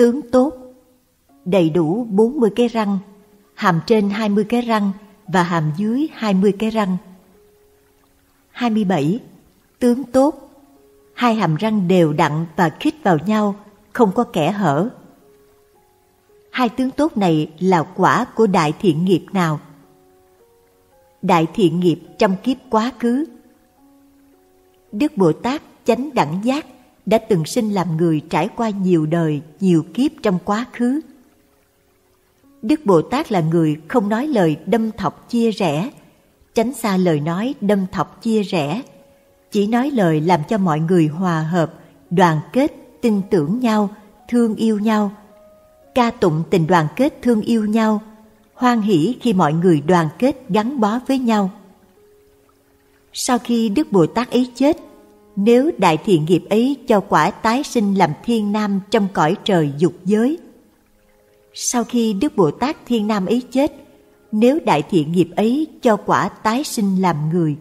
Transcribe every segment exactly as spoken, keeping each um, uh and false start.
Tướng tốt, đầy đủ bốn mươi cái răng, hàm trên hai mươi cái răng và hàm dưới hai mươi cái răng. hai mươi bảy. Tướng tốt, hai hàm răng đều đặn và khít vào nhau, không có kẽ hở. Hai tướng tốt này là quả của đại thiện nghiệp nào? Đại thiện nghiệp trong kiếp quá khứ. Đức Bồ Tát chánh đẳng giác đã từng sinh làm người trải qua nhiều đời, nhiều kiếp trong quá khứ. Đức Bồ Tát là người không nói lời đâm thọc chia rẽ, tránh xa lời nói đâm thọc chia rẽ, chỉ nói lời làm cho mọi người hòa hợp, đoàn kết, tin tưởng nhau, thương yêu nhau, ca tụng tình đoàn kết thương yêu nhau, hoan hỷ khi mọi người đoàn kết gắn bó với nhau. Sau khi Đức Bồ Tát ấy chết, nếu đại thiện nghiệp ấy cho quả tái sinh làm thiên nam trong cõi trời dục giới. Sau khi Đức Bồ Tát thiên nam ấy chết, nếu đại thiện nghiệp ấy cho quả tái sinh làm người.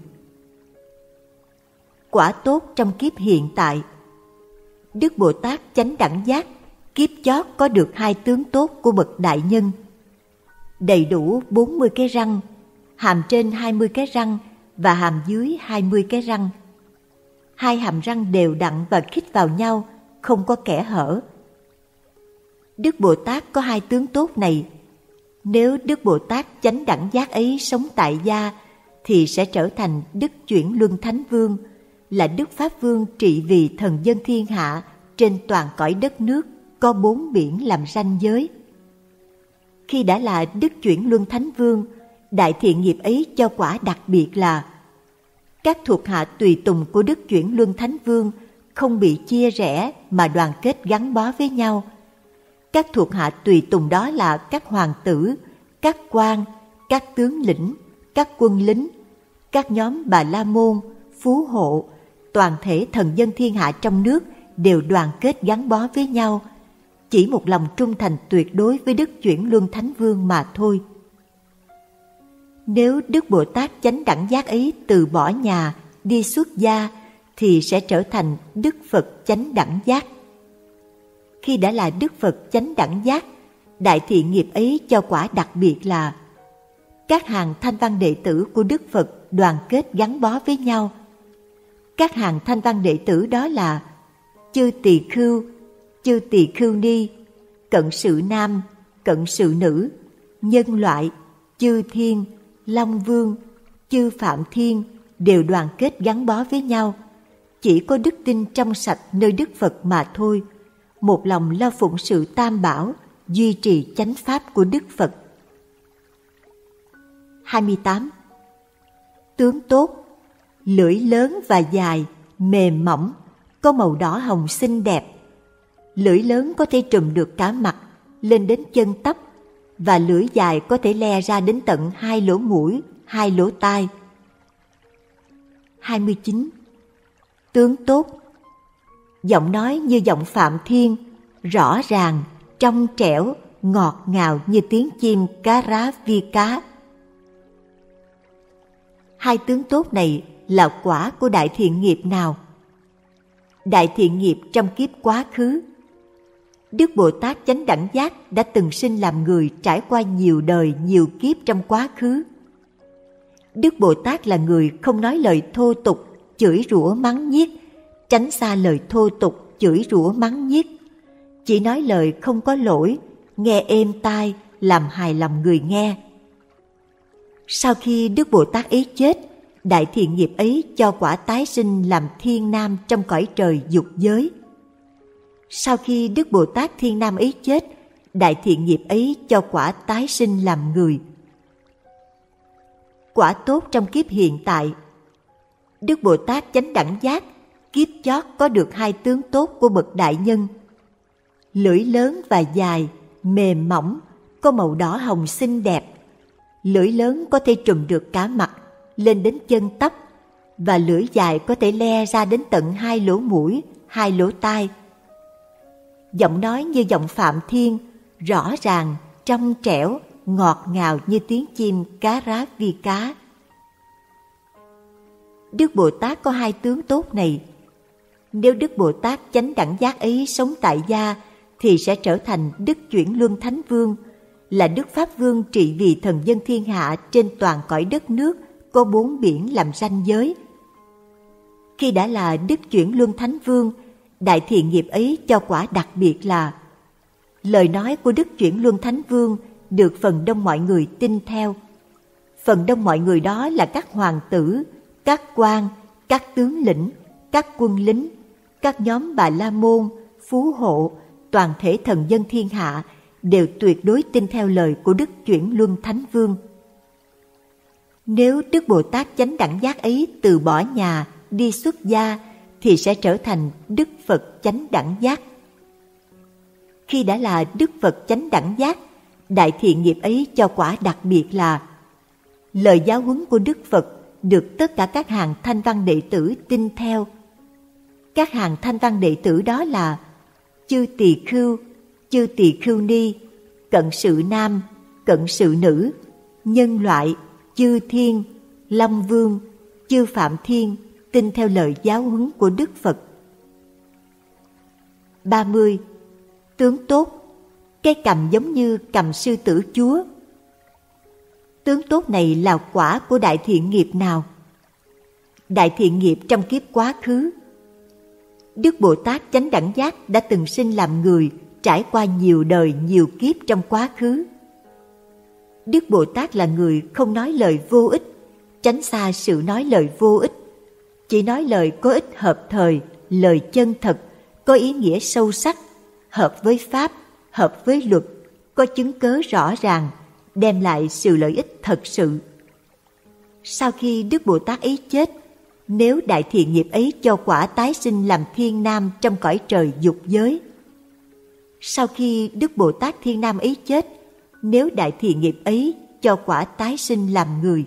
Quả tốt trong kiếp hiện tại. Đức Bồ Tát chánh đẳng giác kiếp chót có được hai tướng tốt của bậc đại nhân. Đầy đủ bốn mươi cái răng, hàm trên hai mươi cái răng và hàm dưới hai mươi cái răng. Hai hàm răng đều đặn và khít vào nhau, không có kẽ hở. Đức Bồ Tát có hai tướng tốt này. Nếu Đức Bồ Tát chánh đẳng giác ấy sống tại gia, thì sẽ trở thành Đức Chuyển Luân Thánh Vương, là Đức Pháp Vương trị vì thần dân thiên hạ trên toàn cõi đất nước có bốn biển làm ranh giới. Khi đã là Đức Chuyển Luân Thánh Vương, đại thiện nghiệp ấy cho quả đặc biệt là các thuộc hạ tùy tùng của Đức Chuyển Luân Thánh Vương không bị chia rẽ mà đoàn kết gắn bó với nhau. Các thuộc hạ tùy tùng đó là các hoàng tử, các quan, các tướng lĩnh, các quân lính, các nhóm Bà La Môn, Phú Hộ, toàn thể thần dân thiên hạ trong nước đều đoàn kết gắn bó với nhau, chỉ một lòng trung thành tuyệt đối với Đức Chuyển Luân Thánh Vương mà thôi. Nếu Đức Bồ Tát chánh đẳng giác ấy từ bỏ nhà, đi xuất gia, thì sẽ trở thành Đức Phật chánh đẳng giác. Khi đã là Đức Phật chánh đẳng giác, đại thiện nghiệp ấy cho quả đặc biệt là các hàng thanh văn đệ tử của Đức Phật đoàn kết gắn bó với nhau. Các hàng thanh văn đệ tử đó là chư tỳ khưu, chư tỳ khưu ni, cận sự nam, cận sự nữ, nhân loại, chư thiên, long vương, chư phạm thiên đều đoàn kết gắn bó với nhau. Chỉ có đức tin trong sạch nơi Đức Phật mà thôi, một lòng lo phụng sự tam bảo, duy trì chánh pháp của Đức Phật. hai mươi tám. Tướng tốt, lưỡi lớn và dài, mềm mỏng, có màu đỏ hồng xinh đẹp. Lưỡi lớn có thể trùm được cả mặt, lên đến chân tóc, và lưỡi dài có thể le ra đến tận hai lỗ mũi, hai lỗ tai. hai mươi chín. Tướng tốt, giọng nói như giọng Phạm Thiên, rõ ràng, trong trẻo, ngọt ngào như tiếng chim cá rá vi cá. Hai tướng tốt này là quả của đại thiện nghiệp nào? Đại thiện nghiệp trong kiếp quá khứ. Đức Bồ Tát chánh đẳng giác đã từng sinh làm người trải qua nhiều đời, nhiều kiếp trong quá khứ. Đức Bồ Tát là người không nói lời thô tục, chửi rủa mắng nhiếc, tránh xa lời thô tục, chửi rủa mắng nhiếc. Chỉ nói lời không có lỗi, nghe êm tai, làm hài lòng người nghe. Sau khi Đức Bồ Tát ấy chết, đại thiện nghiệp ấy cho quả tái sinh làm thiên nam trong cõi trời dục giới. Sau khi Đức Bồ Tát thiên nam ấy chết, đại thiện nghiệp ấy cho quả tái sinh làm người. Quả tốt trong kiếp hiện tại. Đức Bồ Tát chánh đẳng giác kiếp chót có được hai tướng tốt của bậc đại nhân. Lưỡi lớn và dài, mềm mỏng, có màu đỏ hồng xinh đẹp. Lưỡi lớn có thể trùm được cả mặt, lên đến chân tóc, và lưỡi dài có thể le ra đến tận hai lỗ mũi, hai lỗ tai. Giọng nói như giọng Phạm Thiên, rõ ràng, trong trẻo, ngọt ngào như tiếng chim cá rá vi cá. Đức Bồ Tát có hai tướng tốt này. Nếu Đức Bồ Tát chánh đẳng giác ấy sống tại gia, thì sẽ trở thành Đức Chuyển Luân Thánh Vương, là Đức Pháp Vương trị vì thần dân thiên hạ trên toàn cõi đất nước có bốn biển làm ranh giới. Khi đã là Đức Chuyển Luân Thánh Vương, đại thiện nghiệp ấy cho quả đặc biệt là lời nói của Đức Chuyển Luân Thánh Vương được phần đông mọi người tin theo. Phần đông mọi người đó là các hoàng tử, các quan, các tướng lĩnh, các quân lính, các nhóm Bà La Môn, phú hộ, toàn thể thần dân thiên hạ đều tuyệt đối tin theo lời của Đức Chuyển Luân Thánh Vương. Nếu Đức Bồ Tát Chánh Đẳng Giác ấy từ bỏ nhà đi xuất gia thì sẽ trở thành Đức Phật Chánh Đẳng Giác. Khi đã là Đức Phật Chánh Đẳng Giác, đại thiện nghiệp ấy cho quả đặc biệt là lời giáo huấn của Đức Phật được tất cả các hàng thanh văn đệ tử tin theo. Các hàng thanh văn đệ tử đó là chư tỳ khưu, chư tỳ khưu ni, cận sự nam, cận sự nữ, nhân loại, chư thiên, long vương, chư phạm thiên tin theo lời giáo huấn của Đức Phật. ba mươi. Tướng tốt, cái cầm giống như cầm sư tử chúa. Tướng tốt này là quả của đại thiện nghiệp nào? Đại thiện nghiệp trong kiếp quá khứ. Đức Bồ Tát Chánh Đẳng Giác đã từng sinh làm người, trải qua nhiều đời nhiều kiếp trong quá khứ. Đức Bồ Tát là người không nói lời vô ích, tránh xa sự nói lời vô ích, chỉ nói lời có ích hợp thời, lời chân thật, có ý nghĩa sâu sắc, hợp với pháp, hợp với luật, có chứng cớ rõ ràng, đem lại sự lợi ích thật sự. Sau khi Đức Bồ Tát ấy chết, nếu đại thiện nghiệp ấy cho quả tái sinh làm thiên nam trong cõi trời dục giới. Sau khi Đức Bồ Tát Thiên Nam ấy chết, nếu đại thiện nghiệp ấy cho quả tái sinh làm người.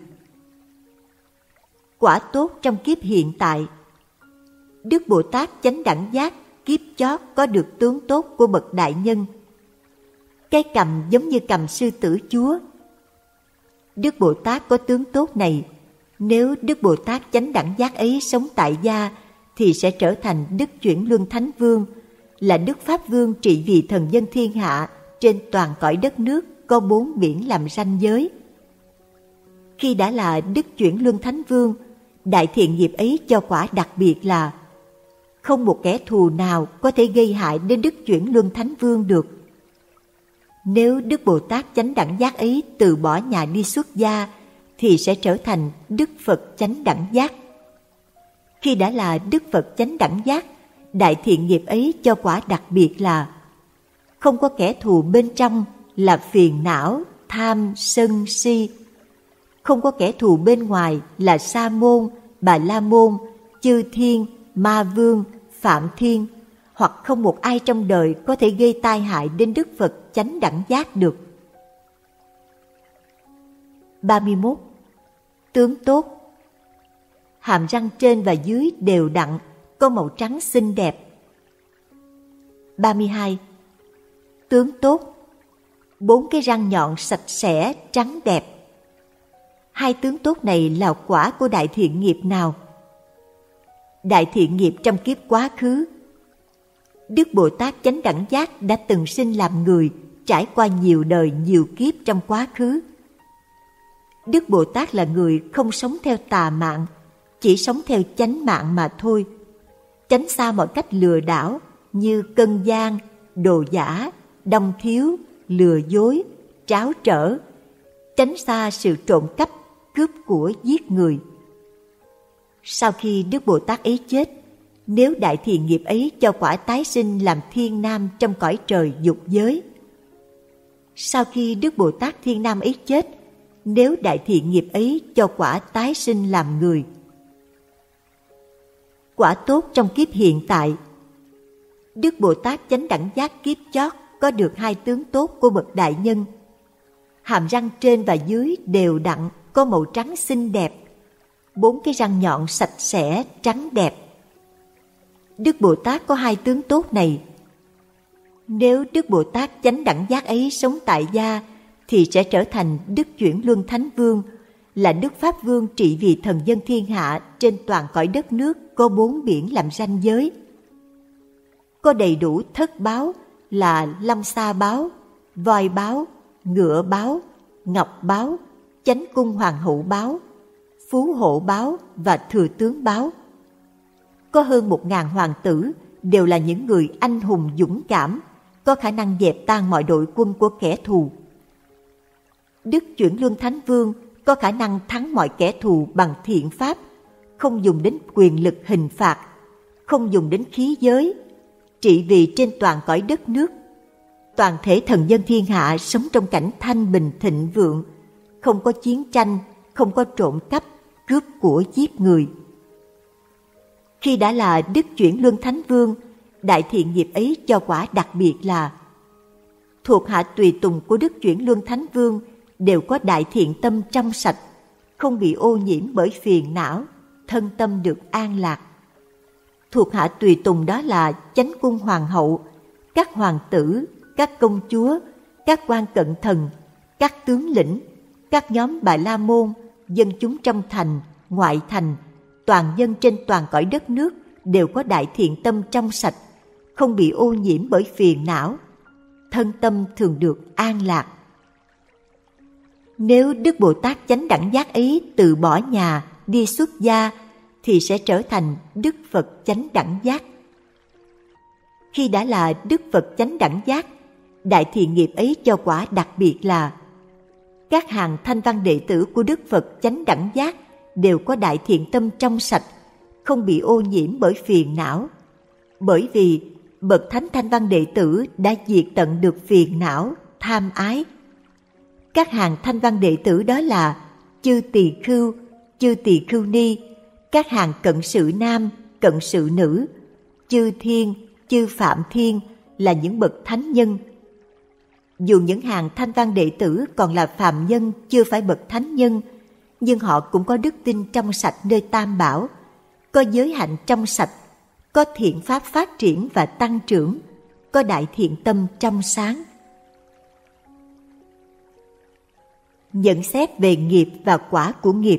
Quả tốt trong kiếp hiện tại. Đức Bồ Tát Chánh Đẳng Giác kiếp chót có được tướng tốt của bậc đại nhân. Cái cầm giống như cầm sư tử chúa. Đức Bồ Tát có tướng tốt này, nếu Đức Bồ Tát Chánh Đẳng Giác ấy sống tại gia thì sẽ trở thành Đức Chuyển Luân Thánh Vương, là Đức Pháp Vương trị vì thần dân thiên hạ trên toàn cõi đất nước có bốn biển làm ranh giới. Khi đã là Đức Chuyển Luân Thánh Vương, đại thiện nghiệp ấy cho quả đặc biệt là không một kẻ thù nào có thể gây hại đến Đức Chuyển Luân Thánh Vương được. Nếu Đức Bồ Tát Chánh Đẳng Giác ấy từ bỏ nhà đi xuất gia thì sẽ trở thành Đức Phật Chánh Đẳng Giác. Khi đã là Đức Phật Chánh Đẳng Giác, đại thiện nghiệp ấy cho quả đặc biệt là không có kẻ thù bên trong là phiền não, tham, sân, si. Không có kẻ thù bên ngoài là Sa môn, Bà La môn, chư thiên, ma vương, phạm thiên, hoặc không một ai trong đời có thể gây tai hại đến Đức Phật Chánh Đẳng Giác được. ba mươi mốt. Tướng tốt. Hàm răng trên và dưới đều đặn, có màu trắng xinh đẹp. ba mươi hai. Tướng tốt. Bốn cái răng nhọn sạch sẽ, trắng đẹp. Hai tướng tốt này là quả của đại thiện nghiệp nào? Đại thiện nghiệp trong kiếp quá khứ. Đức Bồ Tát Chánh Đẳng Giác đã từng sinh làm người, trải qua nhiều đời nhiều kiếp trong quá khứ. Đức Bồ Tát là người không sống theo tà mạng, chỉ sống theo chánh mạng mà thôi, tránh xa mọi cách lừa đảo như cân gian, đồ giả, đong thiếu, lừa dối, tráo trở, tránh xa sự trộm cắp, cướp của, giết người. Sau khi Đức Bồ Tát ấy chết, nếu đại thiện nghiệp ấy cho quả tái sinh làm thiên nam trong cõi trời dục giới. Sau khi Đức Bồ Tát Thiên Nam ấy chết, nếu đại thiện nghiệp ấy cho quả tái sinh làm người. Quả tốt trong kiếp hiện tại. Đức Bồ Tát Chánh Đẳng Giác kiếp chót có được hai tướng tốt của bậc đại nhân. Hàm răng trên và dưới đều đặn, có màu trắng xinh đẹp. Bốn cái răng nhọn sạch sẽ, trắng đẹp. Đức Bồ Tát có hai tướng tốt này. Nếu Đức Bồ Tát Chánh Đẳng Giác ấy sống tại gia thì sẽ trở thành Đức Chuyển Luân Thánh Vương, là Đức Pháp Vương trị vì thần dân thiên hạ trên toàn cõi đất nước có bốn biển làm ranh giới. Có đầy đủ thất báo là Lâm Sa báo, Voi báo, Ngựa báo, Ngọc báo, Chánh cung hoàng hậu báo, Phú hộ báo và Thừa tướng báo. Có hơn một ngàn hoàng tử đều là những người anh hùng dũng cảm, có khả năng dẹp tan mọi đội quân của kẻ thù. Đức Chuyển Luân Thánh Vương có khả năng thắng mọi kẻ thù bằng thiện pháp, không dùng đến quyền lực hình phạt, không dùng đến khí giới, trị vì trên toàn cõi đất nước. Toàn thể thần dân thiên hạ sống trong cảnh thanh bình thịnh vượng, không có chiến tranh, không có trộm cắp, cướp của giết người. Khi đã là Đức Chuyển Luân Thánh Vương, đại thiện nghiệp ấy cho quả đặc biệt là thuộc hạ tùy tùng của Đức Chuyển Luân Thánh Vương đều có đại thiện tâm trong sạch, không bị ô nhiễm bởi phiền não, thân tâm được an lạc. Thuộc hạ tùy tùng đó là Chánh cung hoàng hậu, các hoàng tử, các công chúa, các quan cận thần, các tướng lĩnh, các nhóm Bà La Môn, dân chúng trong thành, ngoại thành, toàn dân trên toàn cõi đất nước đều có đại thiện tâm trong sạch, không bị ô nhiễm bởi phiền não, thân tâm thường được an lạc. Nếu Đức Bồ Tát Chánh Đẳng Giác ấy từ bỏ nhà đi xuất gia thì sẽ trở thành Đức Phật Chánh Đẳng Giác. Khi đã là Đức Phật Chánh Đẳng Giác, đại thiện nghiệp ấy cho quả đặc biệt là các hàng thanh văn đệ tử của Đức Phật Chánh Đẳng Giác đều có đại thiện tâm trong sạch, không bị ô nhiễm bởi phiền não. Bởi vì bậc thánh thanh văn đệ tử đã diệt tận được phiền não, tham ái. Các hàng thanh văn đệ tử đó là chư tỳ khưu, chư tỳ khưu ni, các hàng cận sự nam, cận sự nữ, chư thiên, chư phạm thiên là những bậc thánh nhân. Dù những hàng thanh văn đệ tử còn là phàm nhân, chưa phải bậc thánh nhân, nhưng họ cũng có đức tin trong sạch nơi Tam Bảo, có giới hạnh trong sạch, có thiện pháp phát triển và tăng trưởng, có đại thiện tâm trong sáng. Nhận xét về nghiệp và quả của nghiệp.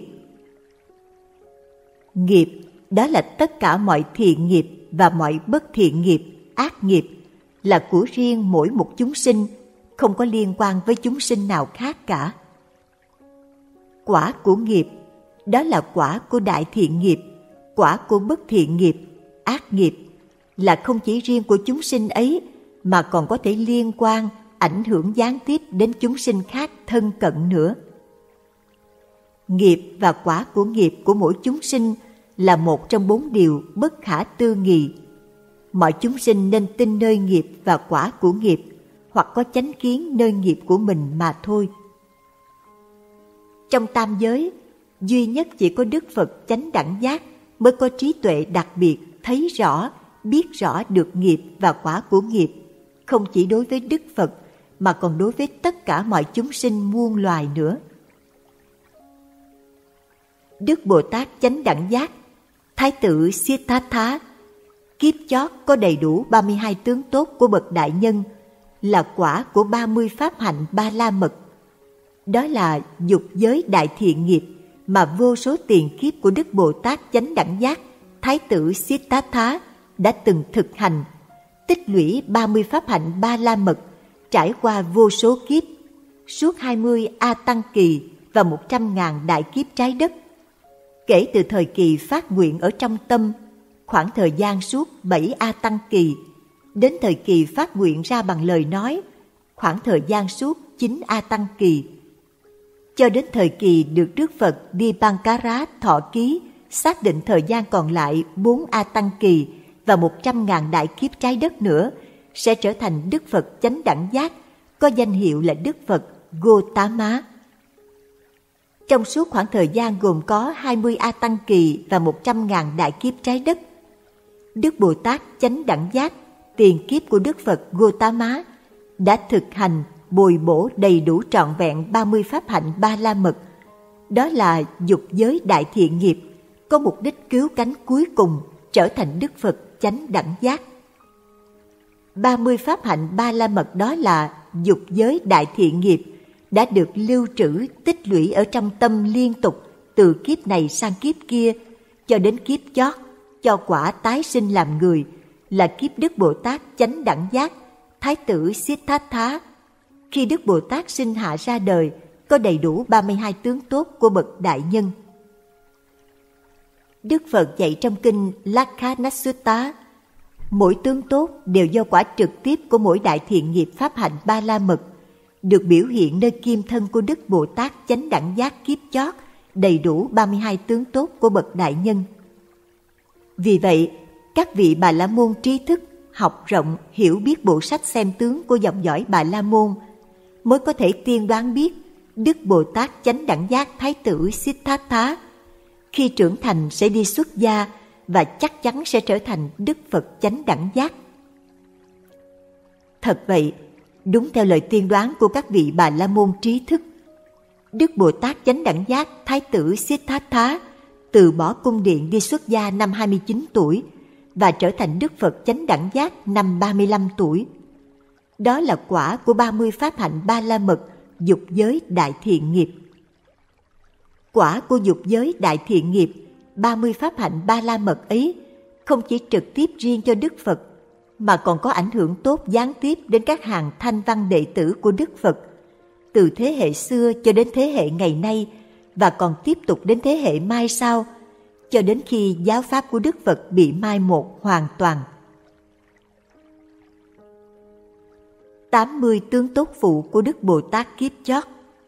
Nghiệp đó là tất cả mọi thiện nghiệp và mọi bất thiện nghiệp, ác nghiệp, là của riêng mỗi một chúng sinh, không có liên quan với chúng sinh nào khác cả. Quả của nghiệp đó là quả của đại thiện nghiệp, quả của bất thiện nghiệp, ác nghiệp, là không chỉ riêng của chúng sinh ấy mà còn có thể liên quan, ảnh hưởng gián tiếp đến chúng sinh khác thân cận nữa. Nghiệp và quả của nghiệp của mỗi chúng sinh là một trong bốn điều bất khả tư nghị. Mọi chúng sinh nên tin nơi nghiệp và quả của nghiệp, hoặc có chánh kiến nơi nghiệp của mình mà thôi. Trong tam giới, duy nhất chỉ có Đức Phật Chánh Đẳng Giác mới có trí tuệ đặc biệt, thấy rõ, biết rõ được nghiệp và quả của nghiệp, không chỉ đối với Đức Phật mà còn đối với tất cả mọi chúng sinh muôn loài nữa. Đức Bồ Tát Chánh Đẳng Giác, Thái tử Siddhartha, kiếp chót có đầy đủ ba mươi hai tướng tốt của bậc đại nhân, là quả của ba mươi pháp hạnh ba la mật. Đó là dục giới đại thiện nghiệp mà vô số tiền kiếp của Đức Bồ Tát Chánh Đẳng Giác, Thái tử Siddhartha đã từng thực hành, tích lũy ba mươi pháp hạnh ba la mật, trải qua vô số kiếp, suốt hai mươi A Tăng kỳ và một trăm ngàn đại kiếp trái đất. Kể từ thời kỳ phát nguyện ở trong tâm, khoảng thời gian suốt bảy A Tăng kỳ, đến thời kỳ phát nguyện ra bằng lời nói, khoảng thời gian suốt chín A Tăng kỳ, cho đến thời kỳ được Đức Phật Dipankara thọ ký, xác định thời gian còn lại bốn A Tăng kỳ và một trăm ngàn đại kiếp trái đất nữa, sẽ trở thành Đức Phật Chánh Đẳng Giác, có danh hiệu là Đức Phật Gotama. Trong suốt khoảng thời gian gồm có hai mươi A Tăng kỳ và một trăm ngàn đại kiếp trái đất, Đức Bồ Tát Chánh Đẳng Giác, tiền kiếp của Đức Phật Gotama, đã thực hành bồi bổ đầy đủ trọn vẹn ba mươi pháp hạnh ba la mật. Đó là dục giới đại thiện nghiệp, có mục đích cứu cánh cuối cùng trở thành Đức Phật Chánh Đẳng Giác. ba mươi pháp hạnh ba la mật đó là dục giới đại thiện nghiệp, đã được lưu trữ tích lũy ở trong tâm liên tục từ kiếp này sang kiếp kia, cho đến kiếp chót cho quả tái sinh làm người, là kiếp Đức Bồ Tát Chánh Đẳng Giác, Thái tử Siddhartha. Khi Đức Bồ Tát sinh hạ ra đời, có đầy đủ ba mươi hai tướng tốt của bậc đại nhân. Đức Phật dạy trong kinh Lakkhana-sutta, mỗi tướng tốt đều do quả trực tiếp của mỗi đại thiện nghiệp pháp hạnh ba la mật, được biểu hiện nơi kim thân của Đức Bồ Tát chánh đẳng giác kiếp chót, đầy đủ ba mươi hai tướng tốt của bậc đại nhân. Vì vậy, các vị Bà La Môn trí thức, học rộng, hiểu biết bộ sách xem tướng của dòng dõi Bà La Môn, mới có thể tiên đoán biết Đức Bồ Tát chánh đẳng giác Thái tử Siddhartha khi trưởng thành sẽ đi xuất gia và chắc chắn sẽ trở thành Đức Phật chánh đẳng giác. Thật vậy, đúng theo lời tiên đoán của các vị Bà La Môn trí thức, Đức Bồ Tát chánh đẳng giác Thái tử Siddhartha từ bỏ cung điện đi xuất gia năm hai mươi chín tuổi và trở thành Đức Phật chánh đẳng giác năm ba mươi lăm tuổi. Đó là quả của ba mươi pháp hạnh ba la mật, dục giới đại thiện nghiệp. Quả của dục giới đại thiện nghiệp, ba mươi pháp hạnh ba la mật ấy không chỉ trực tiếp riêng cho Đức Phật, mà còn có ảnh hưởng tốt gián tiếp đến các hàng thanh văn đệ tử của Đức Phật, từ thế hệ xưa cho đến thế hệ ngày nay, và còn tiếp tục đến thế hệ mai sau, cho đến khi giáo pháp của Đức Phật bị mai một hoàn toàn. tám mươi tướng tốt phụ của Đức Bồ Tát kiếp chót.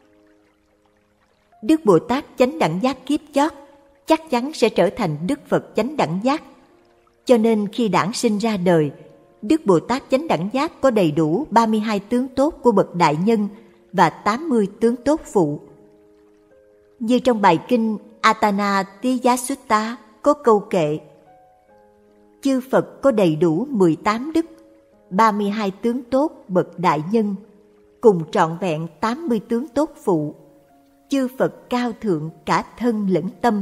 Đức Bồ Tát chánh đẳng giác kiếp chót chắc chắn sẽ trở thành Đức Phật chánh đẳng giác. Cho nên khi đản sinh ra đời, Đức Bồ Tát chánh đẳng giác có đầy đủ ba mươi hai tướng tốt của bậc đại nhân và tám mươi tướng tốt phụ. Như trong bài kinh Atana-tiyasutta có câu kệ: chư Phật có đầy đủ mười tám đức, ba mươi hai tướng tốt bậc đại nhân, cùng trọn vẹn tám mươi tướng tốt phụ. Chư Phật cao thượng cả thân lẫn tâm.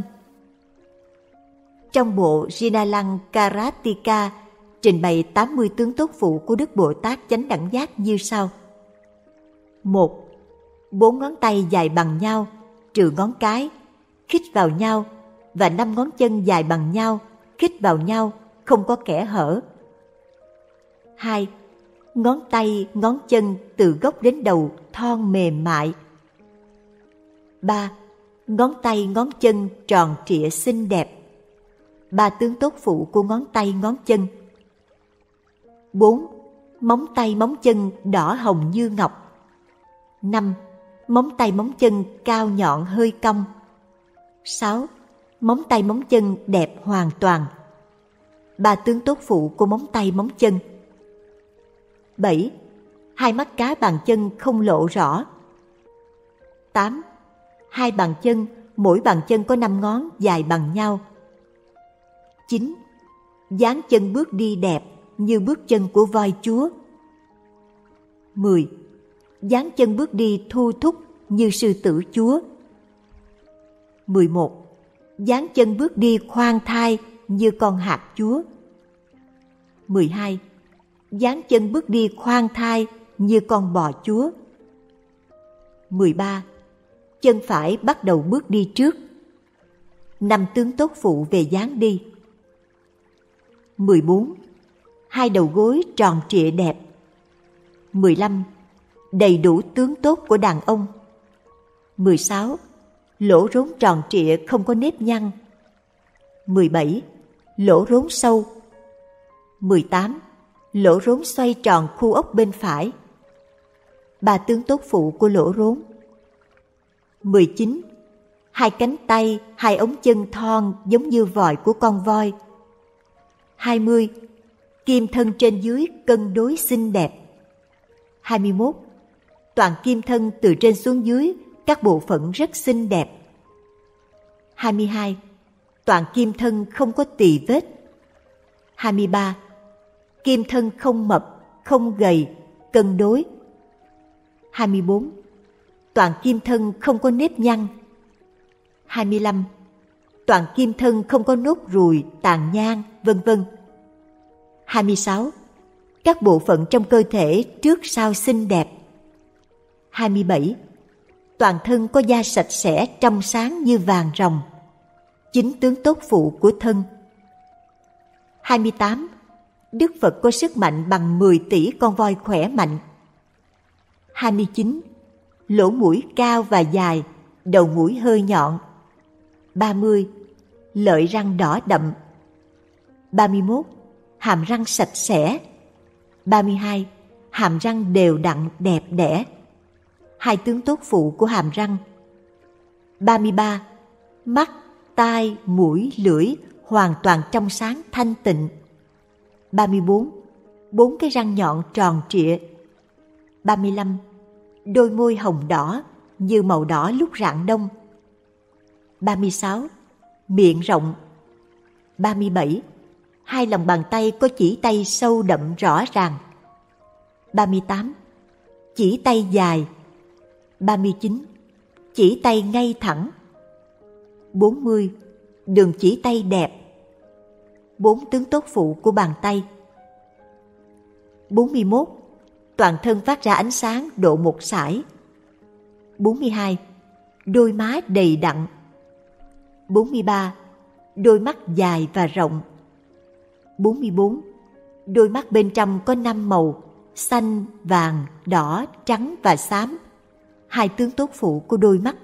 Trong bộ Jnanalankarattika trình bày tám mươi tướng tốt phụ của Đức Bồ Tát chánh đẳng giác như sau. Một. Bốn ngón tay dài bằng nhau, trừ ngón cái, khít vào nhau, và năm ngón chân dài bằng nhau, khít vào nhau, không có kẽ hở. Hai. Ngón tay, ngón chân từ gốc đến đầu thon mềm mại. Ba. Ngón tay, ngón chân tròn trịa xinh đẹp. Ba tướng tốt phụ của ngón tay, ngón chân. Bốn. Móng tay, móng chân đỏ hồng như ngọc. Năm. Móng tay, móng chân cao nhọn hơi cong. Sáu. Móng tay, móng chân đẹp hoàn toàn. Ba tướng tốt phụ của móng tay, móng chân. Bảy. Hai mắt cá bàn chân không lộ rõ. Tám. Hai bàn chân, mỗi bàn chân có năm ngón dài bằng nhau. Chín. Dáng chân bước đi đẹp như bước chân của voi chúa. Mười. Dáng chân bước đi thu thúc như sư tử chúa. Mười một. Dáng chân bước đi khoan thai như con hạt chúa. Mười hai. Dáng chân bước đi khoan thai như con bò chúa. Mười ba. Chân phải bắt đầu bước đi trước. Năm tướng tốt phụ về dáng đi. Mười bốn. Hai đầu gối tròn trịa đẹp. Mười lăm. Đầy đủ tướng tốt của đàn ông. Mười sáu. Lỗ rốn tròn trịa không có nếp nhăn. Mười bảy. Lỗ rốn sâu. Mười tám. Lỗ rốn xoay tròn khu ốc bên phải. Ba tướng tốt phụ của lỗ rốn. Mười chín. Hai cánh tay, hai ống chân thon giống như vòi của con voi. Hai mươi. Kim thân trên dưới cân đối xinh đẹp. Hai mươi mốt. Toàn kim thân từ trên xuống dưới, các bộ phận rất xinh đẹp. Hai mươi hai. Toàn kim thân không có tì vết. Hai mươi ba. Kim thân không mập, không gầy, cân đối. Hai mươi bốn. Toàn kim thân không có nếp nhăn. Hai mươi lăm. Toàn kim thân không có nốt ruồi, tàn nhang, vân vân. Hai mươi sáu. Các bộ phận trong cơ thể trước sau xinh đẹp. Hai mươi bảy. Toàn thân có da sạch sẽ trong sáng như vàng ròng. Chín tướng tốt phụ của thân. Hai mươi tám. Đức Phật có sức mạnh bằng mười tỷ con voi khỏe mạnh. hai mươi chín. Lỗ mũi cao và dài, đầu mũi hơi nhọn. ba mươi. Lợi răng đỏ đậm. ba mươi mốt. Hàm răng sạch sẽ. ba mươi hai. Hàm răng đều đặn đẹp đẽ. Hai tướng tốt phụ của hàm răng. ba mươi ba. Mắt, tai, mũi, lưỡi hoàn toàn trong sáng thanh tịnh. ba mươi bốn. Bốn cái răng nhọn tròn trịa. ba mươi lăm. Đôi môi hồng đỏ như màu đỏ lúc rạng đông. ba mươi sáu. Miệng rộng. ba mươi bảy. Hai lòng bàn tay có chỉ tay sâu đậm rõ ràng. ba mươi tám. Chỉ tay dài. ba mươi chín. Chỉ tay ngay thẳng. bốn mươi. Đường chỉ tay đẹp. Bốn tướng tốt phụ của bàn tay. bốn mươi mốt. Toàn thân phát ra ánh sáng độ một sải. bốn mươi hai. Đôi má đầy đặn. bốn mươi ba. Đôi mắt dài và rộng. bốn mươi bốn. Đôi mắt bên trong có năm màu: xanh, vàng, đỏ, trắng và xám. Hai tướng tốt phụ của đôi mắt.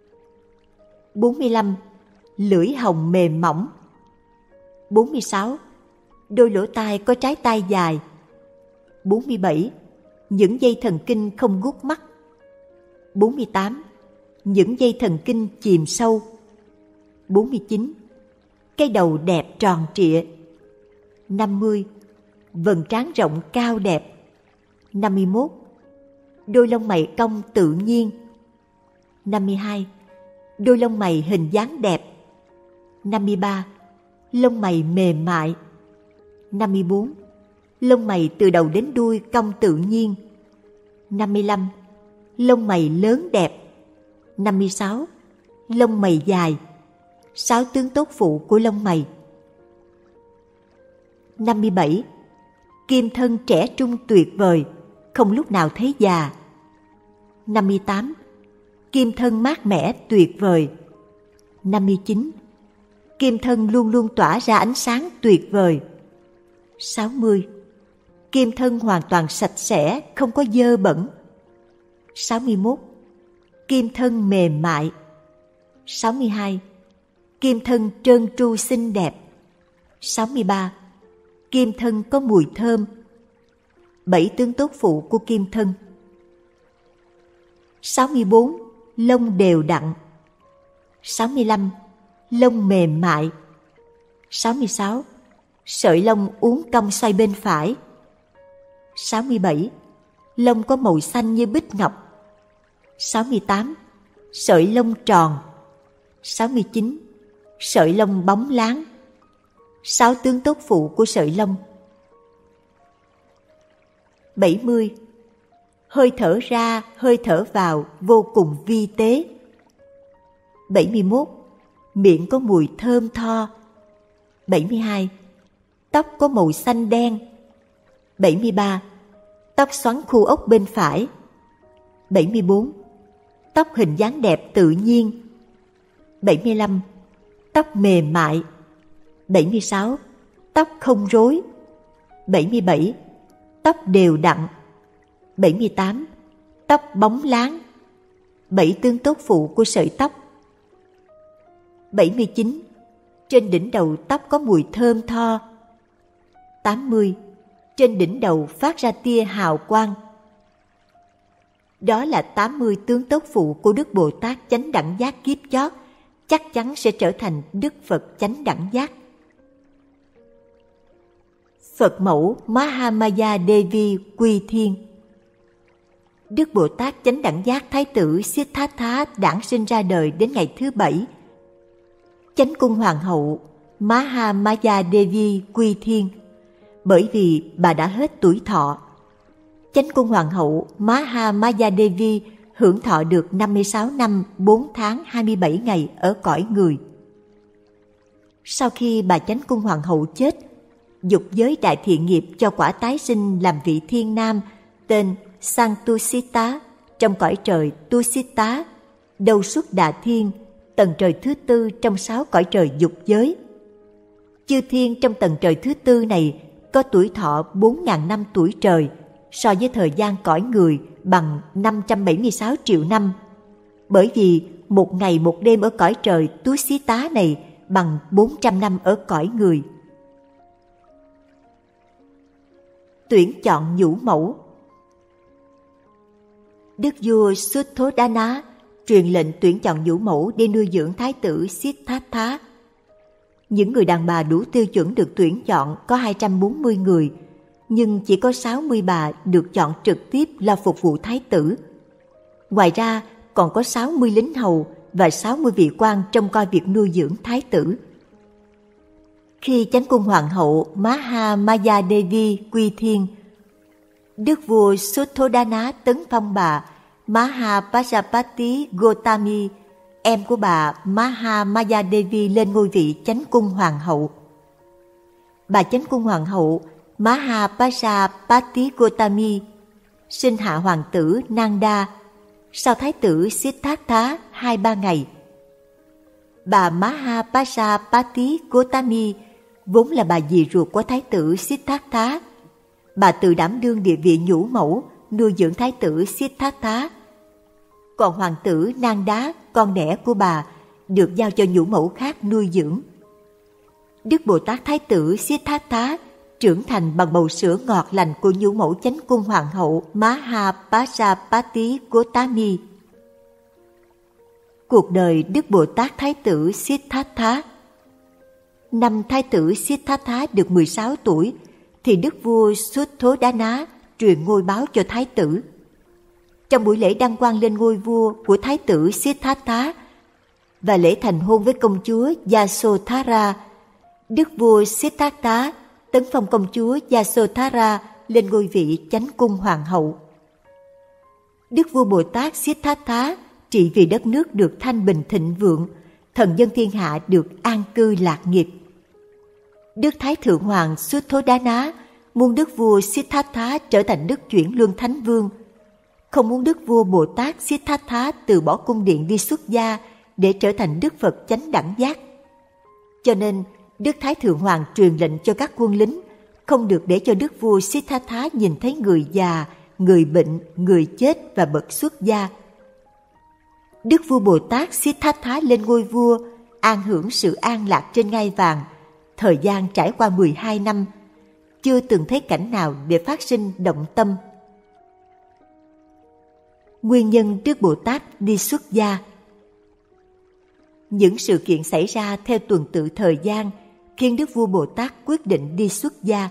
bốn mươi lăm. Lưỡi hồng mềm mỏng. bốn mươi sáu. Đôi lỗ tai có trái tai dài. bốn mươi bảy. Những dây thần kinh không gút mắt. bốn mươi tám. Những dây thần kinh chìm sâu. bốn mươi chín. Cái đầu đẹp tròn trịa. năm mươi. Vầng trán rộng cao đẹp. năm mươi mốt. Đôi lông mày cong tự nhiên. năm mươi hai. Đôi lông mày hình dáng đẹp. năm mươi ba. Lông mày mềm mại. năm mươi bốn. Lông mày từ đầu đến đuôi cong tự nhiên. năm mươi lăm. Lông mày lớn đẹp. năm mươi sáu. Lông mày dài. Sáu tướng tốt phụ của lông mày. năm mươi bảy. Kim thân trẻ trung tuyệt vời, không lúc nào thấy già. năm mươi tám. Kim thân mát mẻ tuyệt vời. năm mươi chín. Kim thân luôn luôn tỏa ra ánh sáng tuyệt vời. sáu mươi. Kim thân hoàn toàn sạch sẽ, không có dơ bẩn. sáu mươi mốt. Kim thân mềm mại. sáu mươi hai. Kim thân trơn tru xinh đẹp. sáu mươi ba. Kim thân có mùi thơm. Bảy tướng tốt phụ của kim thân. sáu mươi bốn. Lông đều đặn. sáu mươi lăm. Lông mềm mại. sáu mươi sáu. Sợi lông uốn cong xoay bên phải. sáu mươi bảy. Lông có màu xanh như bích ngọc. sáu mươi tám. Sợi lông tròn. sáu mươi chín. Sợi lông bóng láng. Sáu tướng tốt phụ của sợi lông. bảy mươi. Hơi thở ra, hơi thở vào vô cùng vi tế. bảy mươi mốt. Miệng có mùi thơm tho. bảy mươi hai. Tóc có màu xanh đen. bảy mươi ba. Tóc xoắn khu ốc bên phải. bảy mươi bốn. Tóc hình dáng đẹp tự nhiên. bảy mươi lăm. Tóc mềm mại. bảy mươi sáu. Tóc không rối. bảy mươi bảy. Tóc đều đặn. bảy mươi tám. Tóc bóng láng. Bảy tướng tốt phụ của sợi tóc. bảy mươi chín. Trên đỉnh đầu tóc có mùi thơm tho. tám mươi. Trên đỉnh đầu phát ra tia hào quang. Đó là tám mươi tướng tốt phụ của Đức Bồ Tát Chánh Đẳng Giác kiếp chót, chắc chắn sẽ trở thành Đức Phật Chánh Đẳng Giác. Phật mẫu Mahamaya Devi quy thiên. Đức Bồ Tát Chánh Đẳng Giác Thái tử Siddhartha đản sinh ra đời đến ngày thứ bảy. Chánh cung hoàng hậu Mahamaya Devi quy thiên, bởi vì bà đã hết tuổi thọ. Chánh cung hoàng hậu Mahamaya Devi hưởng thọ được năm mươi sáu năm bốn tháng hai mươi bảy ngày ở cõi người. Sau khi bà Chánh cung hoàng hậu chết, dục giới đại thiện nghiệp cho quả tái sinh làm vị thiên nam tên Santusita trong cõi trời Tusita, đầu xuất Đà Thiên, tầng trời thứ tư trong sáu cõi trời dục giới. Chư thiên trong tầng trời thứ tư này có tuổi thọ bốn nghìn năm tuổi trời, so với thời gian cõi người bằng năm trăm bảy mươi sáu triệu năm. Bởi vì một ngày một đêm ở cõi trời Tussita này bằng bốn trăm năm ở cõi người. Tuyển chọn nhũ mẫu. Đức vua Sutthodana truyền lệnh tuyển chọn nhũ mẫu để nuôi dưỡng thái tử Siddhartha. Những người đàn bà đủ tiêu chuẩn được tuyển chọn có hai trăm bốn mươi người, nhưng chỉ có sáu mươi bà được chọn trực tiếp là phục vụ thái tử. Ngoài ra, còn có sáu mươi lính hầu và sáu mươi vị quan trông coi việc nuôi dưỡng thái tử. Khi Chánh cung hoàng hậu Mahamaya Devi quy thiên, Đức vua Sutthodana tấn phong bà Mahapajapati Gotami, em của bà Mahamaya Devi, lên ngôi vị Chánh cung hoàng hậu. Bà Chánh cung hoàng hậu Mahapajapati Gotami sinh hạ hoàng tử Nanda sau thái tử Siddhartha hai ba ngày. Bà Mahapajapati Gotami vốn là bà dì ruột của thái tử Siddhartha. Bà tự đảm đương địa vị nhũ mẫu nuôi dưỡng thái tử Siddhartha. Còn hoàng tử Nanda, con đẻ của bà, được giao cho nhũ mẫu khác nuôi dưỡng. Đức Bồ Tát Thái tử Siddhartha trưởng thành bằng bầu sữa ngọt lành của nhũ mẫu Chánh cung hoàng hậu Mahapajapati Gotami. Cuộc đời Đức Bồ Tát Thái tử Siddhartha. Năm thái tử Siddhartha được mười sáu tuổi thì đức vua Sutthodana truyền ngôi báo cho thái tử. Trong buổi lễ đăng quang lên ngôi vua của thái tử Siddhartha và lễ thành hôn với công chúa Yasodhara, đức vua Siddhartha tấn phong công chúa Yasodhara lên ngôi vị Chánh cung hoàng hậu. Đức vua Bồ Tát Siddhartha trị vì đất nước được thanh bình thịnh vượng, thần dân thiên hạ được an cư lạc nghiệp. Đức Thái Thượng Hoàng Sutthodana muốn đức vua Siddhartha trở thành đức chuyển luân thánh vương, không muốn đức vua Bồ Tát Siddhartha từ bỏ cung điện đi xuất gia để trở thành đức Phật chánh đẳng giác. Cho nên, Đức Thái Thượng Hoàng truyền lệnh cho các quân lính không được để cho đức vua Siddhartha nhìn thấy người già, người bệnh, người chết và bậc xuất gia. Đức vua Bồ Tát Siddhartha lên ngôi vua, an hưởng sự an lạc trên ngai vàng. Thời gian trải qua mười hai năm, chưa từng thấy cảnh nào để phát sinh động tâm. Nguyên nhân Đức Bồ Tát đi xuất gia. Những sự kiện xảy ra theo tuần tự thời gian khiến Đức vua Bồ Tát quyết định đi xuất gia.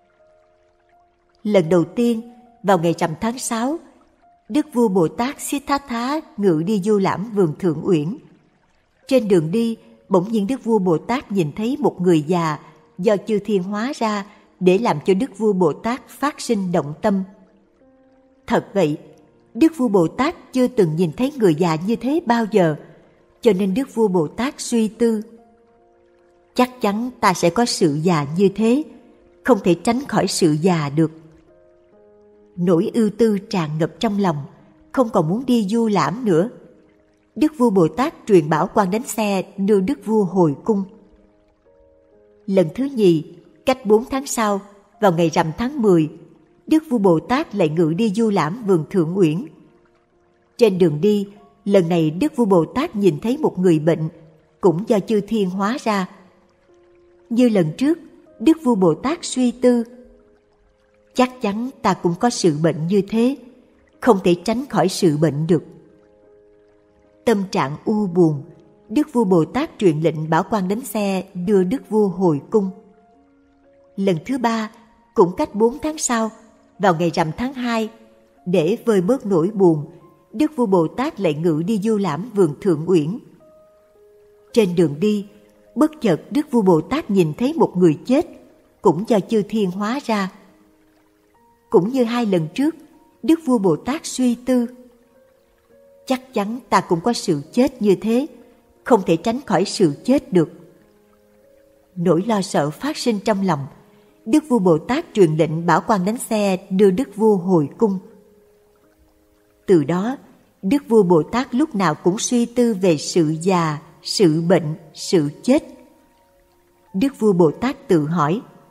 Lần đầu tiên, vào ngày rằm tháng sáu, Đức vua Bồ Tát Siddhartha ngự đi du lãm vườn Thượng Uyển. Trên đường đi, bỗng nhiên Đức vua Bồ Tát nhìn thấy một người già do chư thiên hóa ra để làm cho Đức vua Bồ Tát phát sinh động tâm. Thật vậy, Đức vua Bồ Tát chưa từng nhìn thấy người già như thế bao giờ, cho nên Đức vua Bồ Tát suy tư. Chắc chắn ta sẽ có sự già như thế, không thể tránh khỏi sự già được. Nỗi ưu tư tràn ngập trong lòng, không còn muốn đi du lãm nữa. Đức vua Bồ Tát truyền bảo quan đánh xe đưa đức vua hồi cung. Lần thứ nhì, cách bốn tháng sau, vào ngày rằm tháng mười, Đức vua Bồ Tát lại ngự đi du lãm vườn Thượng Uyển. Trên đường đi, lần này Đức vua Bồ Tát nhìn thấy một người bệnh, cũng do chư thiên hóa ra. Như lần trước, Đức vua Bồ Tát suy tư. Chắc chắn ta cũng có sự bệnh như thế, không thể tránh khỏi sự bệnh được. Tâm trạng u buồn, Đức vua Bồ Tát truyền lệnh bảo quan đánh xe đưa đức vua hồi cung. Lần thứ ba, cũng cách bốn tháng sau, vào ngày rằm tháng hai, để vơi bớt nỗi buồn, Đức vua Bồ Tát lại ngự đi du lãm vườn Thượng Uyển. Trên đường đi, bất chợt Đức vua Bồ Tát nhìn thấy một người chết, cũng do chư thiên hóa ra. Cũng như hai lần trước, Đức vua Bồ Tát suy tư. Chắc chắn ta cũng có sự chết như thế, không thể tránh khỏi sự chết được. Nỗi lo sợ phát sinh trong lòng, Đức vua Bồ Tát truyền lệnh bảo quan đánh xe đưa đức vua hồi cung. Từ đó, đức vua Bồ Tát lúc nào cũng suy tư về sự già, sự bệnh, sự chết. Đức vua Bồ Tát tự hỏi,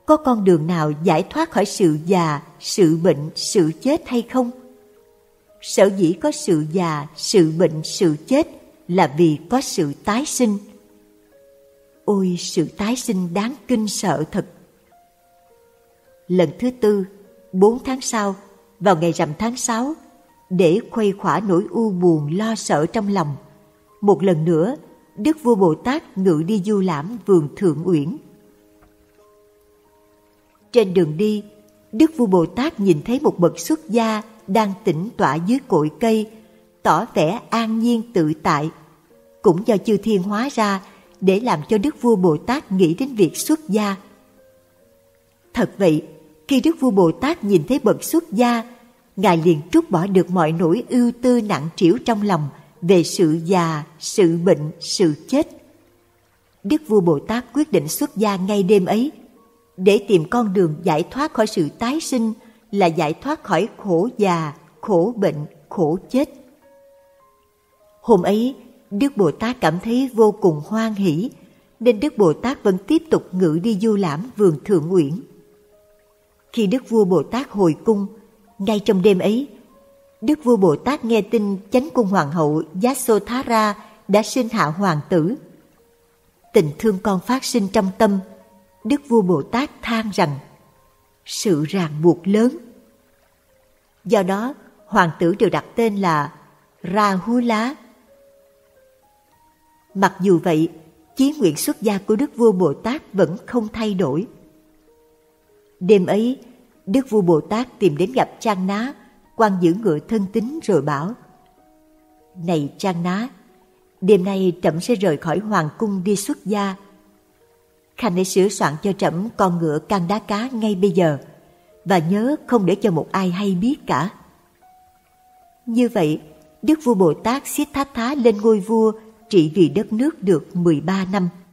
có con đường nào giải thoát khỏi sự già, sự bệnh, sự chết hay không? Sở dĩ có sự già, sự bệnh, sự chết là vì có sự tái sinh. Ôi, sự tái sinh đáng kinh sợ thật! Lần thứ tư, bốn tháng sau, vào ngày rằm tháng sáu, để khuây khỏa nỗi u buồn lo sợ trong lòng, một lần nữa, Đức Vua Bồ Tát ngự đi du lãm vườn Thượng Uyển. Trên đường đi, Đức Vua Bồ Tát nhìn thấy một bậc xuất gia đang tĩnh tọa dưới cội cây, tỏ vẻ an nhiên tự tại, cũng do chư thiên hóa ra để làm cho Đức Vua Bồ Tát nghĩ đến việc xuất gia. Thật vậy, khi Đức Vua Bồ Tát nhìn thấy bậc xuất gia, Ngài liền trút bỏ được mọi nỗi ưu tư nặng trĩu trong lòng về sự già, sự bệnh, sự chết. Đức Vua Bồ Tát quyết định xuất gia ngay đêm ấy, để tìm con đường giải thoát khỏi sự tái sinh, là giải thoát khỏi khổ già, khổ bệnh, khổ chết. Hôm ấy, Đức Bồ Tát cảm thấy vô cùng hoan hỷ, nên Đức Bồ Tát vẫn tiếp tục ngự đi du lãm vườn Thượng Uyển. Khi Đức Vua Bồ Tát hồi cung, ngay trong đêm ấy, Đức Vua Bồ Tát nghe tin Chánh Cung Hoàng hậu Yasodhara đã sinh hạ hoàng tử. Tình thương con phát sinh trong tâm, Đức Vua Bồ Tát than rằng sự ràng buộc lớn. Do đó, hoàng tử được đặt tên là Rahula. Mặc dù vậy, chí nguyện xuất gia của Đức Vua Bồ Tát vẫn không thay đổi. Đêm ấy, Đức Vua Bồ Tát tìm đến gặp Trang Ná, quan giữ ngựa thân tín rồi bảo: Này Trang Ná, đêm nay trẫm sẽ rời khỏi hoàng cung đi xuất gia. Khanh hãy sửa soạn cho trẫm con ngựa can đá cá ngay bây giờ, và nhớ không để cho một ai hay biết cả. Như vậy, Đức Vua Bồ Tát Siddhartha lên ngôi vua trị vì đất nước được mười ba năm.